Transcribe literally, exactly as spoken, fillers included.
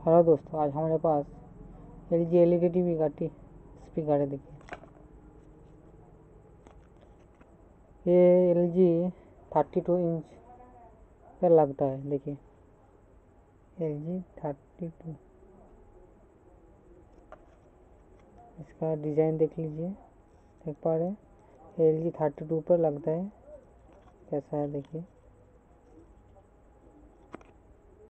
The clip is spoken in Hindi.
हेलो दोस्तों, आज हमारे पास L G L E D TV का टी स्पीकर है। देखिए, ये L G thirty two inch पे लगता है। देखिए, एल जी थर्टी टू, इसका डिज़ाइन देख लीजिए, देख पा रहे हैं। एल जी थर्टी टू पर लगता है, कैसा है देखिए।